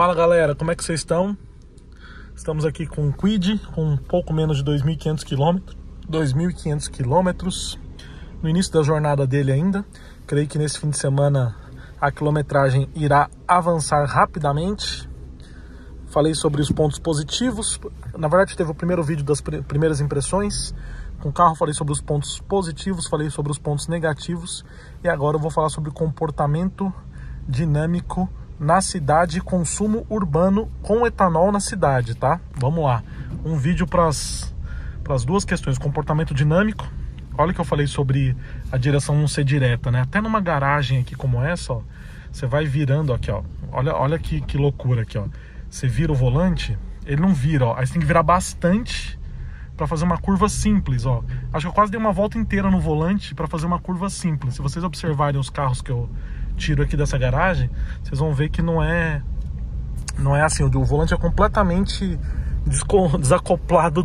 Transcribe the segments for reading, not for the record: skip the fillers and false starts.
Fala galera, como é que vocês estão? Estamos aqui com um Kwid com um pouco menos de 2.500 quilômetros, no início da jornada dele ainda. Creio que nesse fim de semana a quilometragem irá avançar rapidamente. Falei sobre os pontos positivos, na verdade teve o primeiro vídeo das primeiras impressões com o carro, falei sobre os pontos positivos, falei sobre os pontos negativos e agora eu vou falar sobre comportamento dinâmico na cidade e consumo urbano com etanol na cidade, tá? Vamos lá, um vídeo para as duas questões, comportamento dinâmico. Olha que eu falei sobre a direção não ser direta, né? Até numa garagem aqui como essa, ó, você vai virando aqui, ó. Olha que loucura aqui, ó. Você vira o volante, ele não vira, ó. Aí você tem que virar bastante para fazer uma curva simples, ó. Acho que eu quase dei uma volta inteira no volante para fazer uma curva simples. Se vocês observarem os carros que eu tiro aqui dessa garagem, vocês vão ver que não é assim. O volante é completamente desacoplado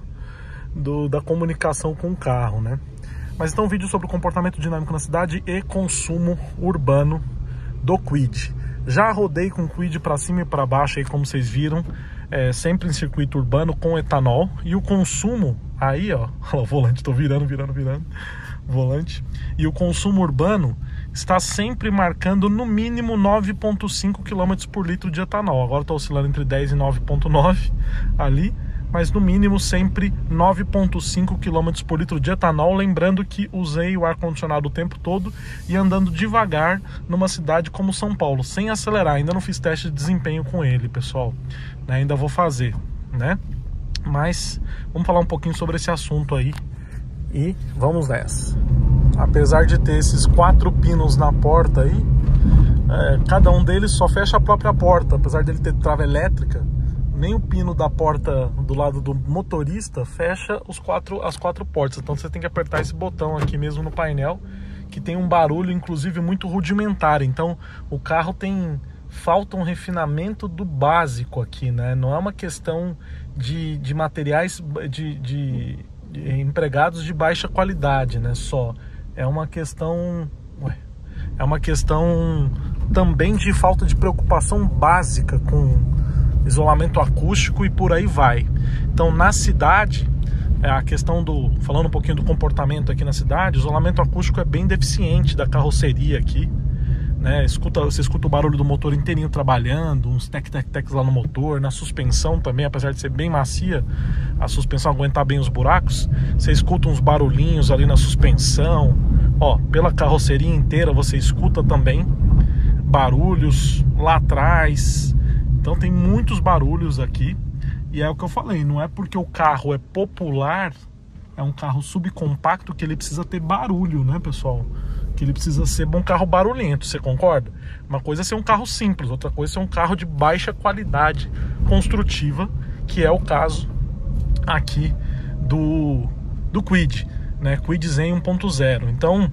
da comunicação com o carro, né? Mas então, um vídeo sobre o comportamento dinâmico na cidade e consumo urbano do Kwid. Já rodei com o Kwid para cima e para baixo aí, como vocês viram, sempre em circuito urbano com etanol. E o consumo aí, ó, o volante, tô virando o volante. E o consumo urbano está sempre marcando no mínimo 9,5 km por litro de etanol. Agora está oscilando entre 10 e 9,9 ali, mas no mínimo sempre 9,5 km por litro de etanol. Lembrando que usei o ar-condicionado o tempo todo e andando devagar numa cidade como São Paulo, sem acelerar. Ainda não fiz teste de desempenho com ele, pessoal, né? Ainda vou fazer, né? Mas vamos falar um pouquinho sobre esse assunto aí e vamos nessa. Apesar de ter esses 4 pinos na porta aí, cada um deles só fecha a própria porta. Apesar dele ter trava elétrica, nem o pino da porta do lado do motorista fecha as quatro portas. Então você tem que apertar esse botão aqui mesmo no painel, que tem um barulho inclusive muito rudimentar. Então o carro falta um refinamento do básico aqui, né? Não é uma questão de materiais de empregados de baixa qualidade, né? Só é uma questão também de falta de preocupação básica com isolamento acústico e por aí vai. Então na cidade, a questão falando um pouquinho do comportamento aqui na cidade, o isolamento acústico é bem deficiente da carroceria aqui, né? Você escuta o barulho do motor inteirinho trabalhando, uns tec-tec-tecs lá no motor, na suspensão também, apesar de ser bem macia, a suspensão aguentar bem os buracos, você escuta uns barulhinhos ali na suspensão, ó, pela carroceria inteira você escuta também barulhos lá atrás. Então tem muitos barulhos aqui, e é o que eu falei, não é porque o carro é popular, é um carro subcompacto que ele precisa ter barulho, né, pessoal? Que ele precisa ser um carro barulhento, você concorda? Uma coisa é ser um carro simples, outra coisa é ser um carro de baixa qualidade construtiva, que é o caso aqui do Kwid, né? Kwid Zen 1.0. Então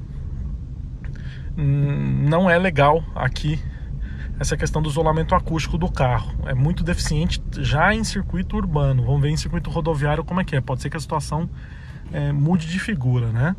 não é legal aqui essa questão do isolamento acústico do carro. É muito deficiente já em circuito urbano. Vamos ver em circuito rodoviário como é que é. Pode ser que a situação mude de figura, né?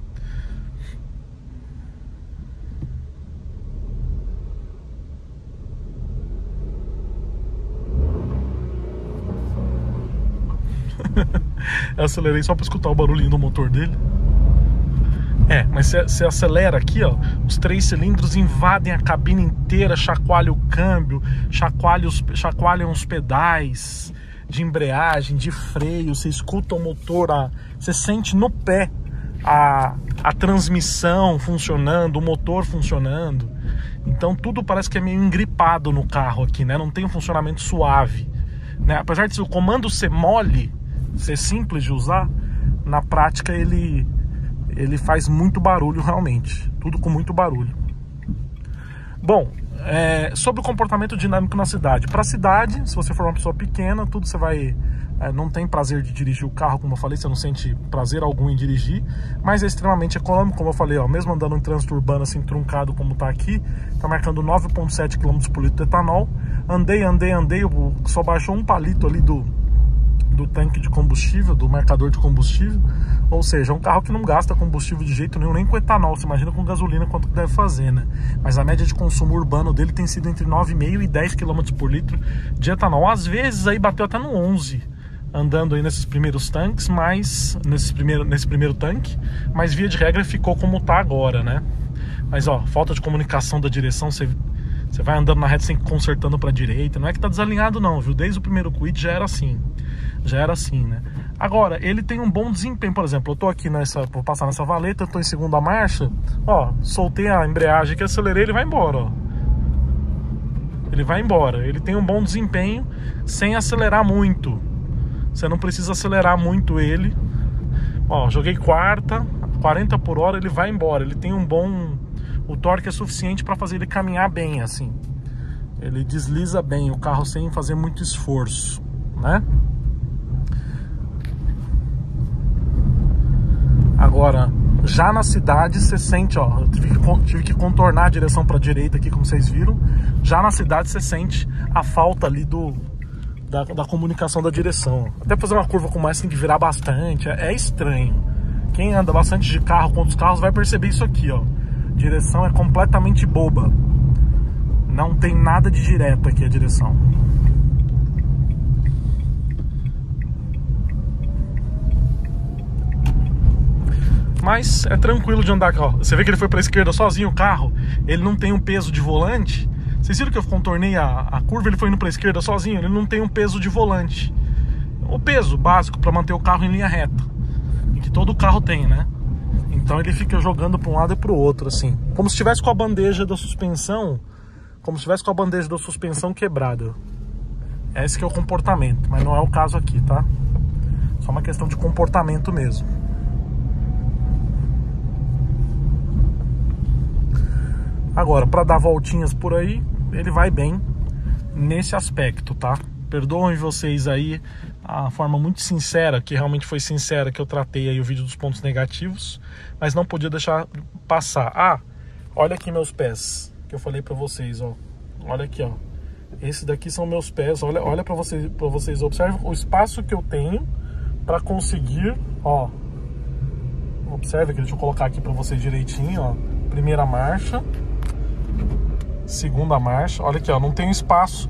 Eu acelerei só para escutar o barulhinho do motor dele. Mas você acelera aqui, ó, os 3 cilindros invadem a cabine inteira, chacoalha o câmbio, chacoalham os pedais de embreagem, de freio, você escuta o motor, você sente no pé a transmissão funcionando, o motor funcionando. Então tudo parece que é meio engripado no carro aqui, né? Não tem um funcionamento suave, né? Apesar de o comando ser mole, ser simples de usar, na prática ele faz muito barulho realmente, tudo com muito barulho. Bom, sobre o comportamento dinâmico na cidade. Para a cidade, se você for uma pessoa pequena, tudo você vai... não tem prazer de dirigir o carro, como eu falei, você não sente prazer algum em dirigir, mas é extremamente econômico, como eu falei, ó, mesmo andando em trânsito urbano assim, truncado como tá aqui, tá marcando 9,7 km por litro de etanol. Andei, só baixou um palito ali do do tanque de combustível, do marcador de combustível. Ou seja, é um carro que não gasta combustível de jeito nenhum, nem com etanol. Você imagina com gasolina quanto que deve fazer, né? Mas a média de consumo urbano dele tem sido entre 9,5 e 10 km por litro de etanol. Às vezes aí bateu até no 11, andando aí nesses primeiros tanques, mas nesse primeiro tanque, mas via de regra ficou como tá agora, né? Mas ó, falta de comunicação da direção, você vai andando na reta sempre consertando para a direita, não é que tá desalinhado não, viu? Desde o primeiro Kwid já era assim, né? Agora, ele tem um bom desempenho, por exemplo, eu tô aqui vou passar nessa valeta, eu tô em segunda marcha, ó, soltei a embreagem aqui, acelerei, ele vai embora, ó. Ele vai embora, ele tem um bom desempenho sem acelerar muito. Você não precisa acelerar muito ele. Ó, joguei quarta, 40 por hora, ele vai embora. Ele tem um bom... O torque é suficiente para fazer ele caminhar bem, assim. Ele desliza bem o carro sem fazer muito esforço, né? Agora, já na cidade, você sente, ó... Eu tive que contornar a direção para a direita aqui, como vocês viram. Já na cidade, você sente a falta ali da comunicação da direção. Até fazer uma curva com mais tem que virar bastante, é estranho. Quem anda bastante de carro com outros carros vai perceber isso aqui, ó. Direção é completamente boba. Não tem nada de direto aqui a direção. Mas é tranquilo de andar, ó. Você vê que ele foi para a esquerda sozinho, o carro. Ele não tem um peso de volante. Vocês viram que eu contornei a curva, ele foi indo para a esquerda sozinho, ele não tem um peso de volante. O peso básico para manter o carro em linha reta, e que todo carro tem, né? Então ele fica jogando para um lado e para o outro, assim. Como se estivesse com a bandeja da suspensão, quebrada. Esse que é o comportamento, mas não é o caso aqui, tá? Só uma questão de comportamento mesmo. Agora, para dar voltinhas por aí, ele vai bem nesse aspecto, tá? Perdoem vocês aí a forma muito sincera, que realmente foi sincera, que eu tratei aí o vídeo dos pontos negativos, mas não podia deixar passar. Ah, olha aqui meus pés, que eu falei para vocês, ó. Olha aqui, ó. Esses daqui são meus pés, olha para vocês observem o espaço que eu tenho para conseguir, ó. Observe aqui, deixa eu colocar aqui para vocês direitinho, ó. Primeira marcha. Segunda marcha, olha aqui, ó, não tem espaço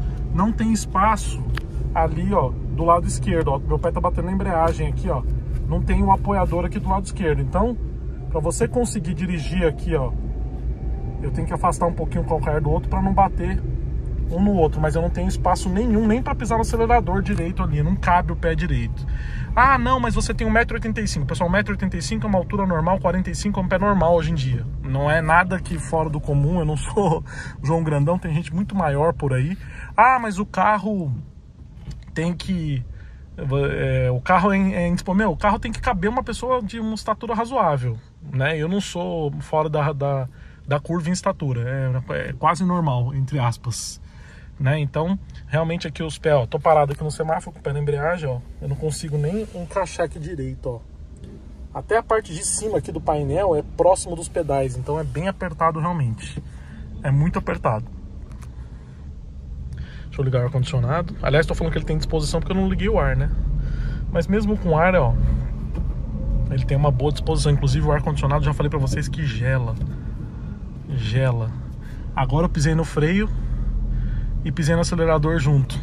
ali, ó, do lado esquerdo, ó, meu pé tá batendo na embreagem aqui, ó, não tem o apoiador aqui do lado esquerdo, então, para você conseguir dirigir aqui, ó, eu tenho que afastar um pouquinho o calcanhar do outro para não bater um no outro, mas eu não tenho espaço nenhum, nem para pisar no acelerador direito ali, não cabe o pé direito. Ah, não, mas você tem 1,85 m. Pessoal, 1,85 m é uma altura normal, 45 é um pé normal hoje em dia. Não é nada que fora do comum, eu não sou João Grandão, tem gente muito maior por aí. Ah, mas o carro tem que... o carro o carro tem que caber uma pessoa de uma estatura razoável, né? Eu não sou fora da curva em estatura, é quase normal, entre aspas. Né? Então, realmente aqui os pés, ó, tô parado aqui no semáforo com o pé na embreagem, ó, eu não consigo nem encaixar aqui direito, ó. Até a parte de cima aqui do painel é próximo dos pedais, então é bem apertado realmente. É muito apertado. Deixa eu ligar o ar-condicionado. Aliás, tô falando que ele tem disposição porque eu não liguei o ar, né? Mas mesmo com ar, ó, ele tem uma boa disposição. Inclusive o ar-condicionado, já falei pra vocês que gela. Gela. Agora eu pisei no freio e pisei no acelerador junto.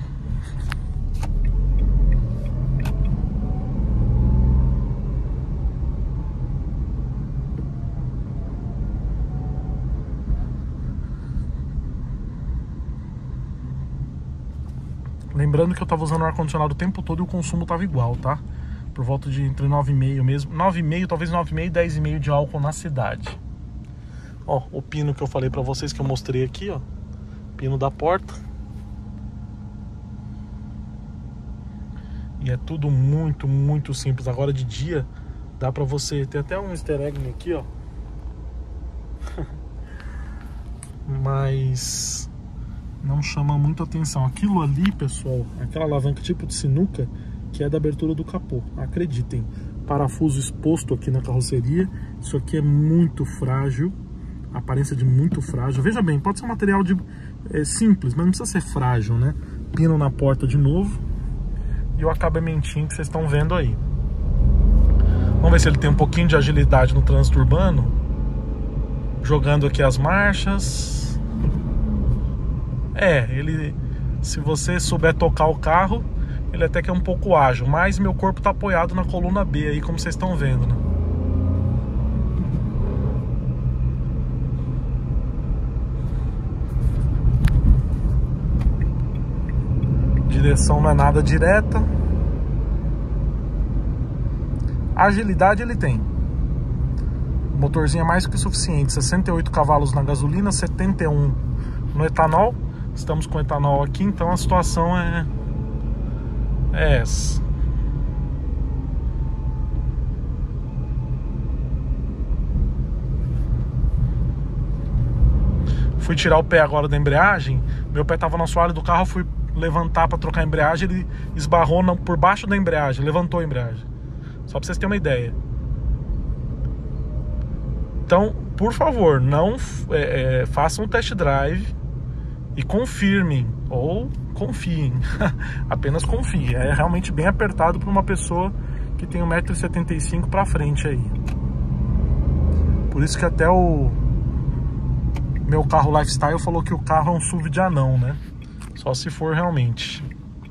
Lembrando que eu tava usando o ar-condicionado o tempo todo e o consumo tava igual, tá? Por volta de entre 9,5 mesmo, 9,5, talvez 9,5 e 10,5 de álcool na cidade. Ó, o pino que eu falei pra vocês, que eu mostrei aqui, ó. Pino da porta. E é tudo muito, muito simples. Agora de dia dá pra você ter até um easter egg aqui, ó. Mas não chama muito atenção. Aquilo ali, pessoal, aquela alavanca tipo de sinuca, que é da abertura do capô. Acreditem, parafuso exposto aqui na carroceria. Isso aqui é muito frágil. Aparência de muito frágil. Veja bem, pode ser um material simples, mas não precisa ser frágil, né? Pino na porta de novo. e o acabamentinho que vocês estão vendo aí. Vamos ver se ele tem um pouquinho de agilidade no trânsito urbano. Jogando aqui as marchas. Ele, se você souber tocar o carro, ele até que é um pouco ágil, mas meu corpo está apoiado na coluna B aí, como vocês estão vendo, né? Direção não é nada direta. Agilidade ele tem. O motorzinho é mais que suficiente. 68 cavalos na gasolina, 71 no etanol. Estamos com etanol aqui, então a situação é essa. Fui tirar o pé agora da embreagem. Meu pé estava no assoalho do carro, fui levantar para trocar a embreagem, ele esbarrou por baixo da embreagem, levantou a embreagem. Só para vocês terem uma ideia. Então, por favor, não façam um test drive e confirmem, ou confiem. Apenas confiem. É realmente bem apertado para uma pessoa que tem 1,75 m para frente aí. Por isso que até o meu carro Lifestyle falou que o carro é um SUV de anão, né? Só se for realmente.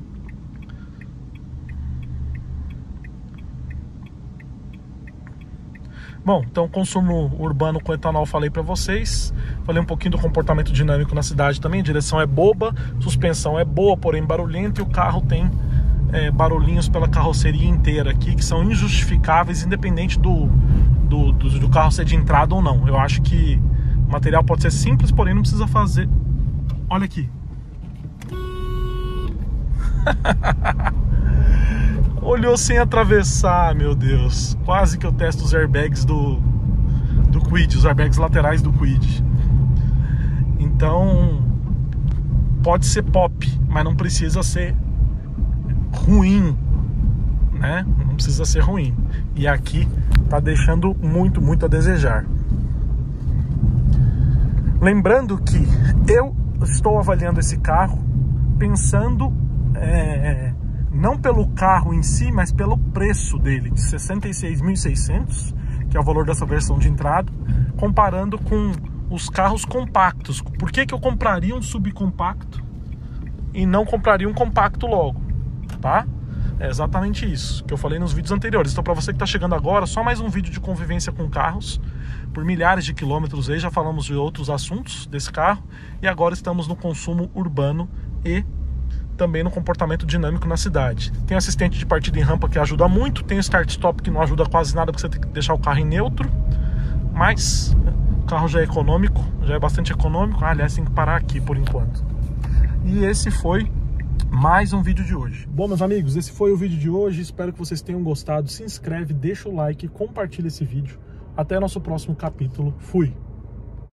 Bom, então consumo urbano com etanol falei para vocês. Falei um pouquinho do comportamento dinâmico na cidade também. A direção é boba, suspensão é boa, porém barulhenta, e o carro tem barulhinhos pela carroceria inteira aqui que são injustificáveis, independente do carro ser de entrada ou não. Eu acho que o material pode ser simples, porém não precisa fazer. Olha aqui. Olhou sem atravessar, meu Deus. Quase que eu testo os airbags do Kwid, os airbags laterais do Kwid. Então, pode ser pop, mas não precisa ser ruim, né? Não precisa ser ruim. E aqui tá deixando muito, muito a desejar. Lembrando que eu estou avaliando esse carro pensando não pelo carro em si, mas pelo preço dele, de 66.600, que é o valor dessa versão de entrada, comparando com os carros compactos. Por que eu compraria um subcompacto e não compraria um compacto logo, tá? É exatamente isso que eu falei nos vídeos anteriores. Então, para você que está chegando agora, só mais um vídeo de convivência com carros por milhares de quilômetros aí. Já falamos de outros assuntos desse carro e agora estamos no consumo urbano e também no comportamento dinâmico na cidade. Tem assistente de partida em rampa que ajuda muito, tem start-stop que não ajuda quase nada porque você tem que deixar o carro em neutro, mas o carro já é econômico, já é bastante econômico. Aliás, tem que parar aqui por enquanto. E esse foi mais um vídeo de hoje. Bom, meus amigos, esse foi o vídeo de hoje. Espero que vocês tenham gostado. Se inscreve, deixa o like, compartilha esse vídeo. Até nosso próximo capítulo. Fui!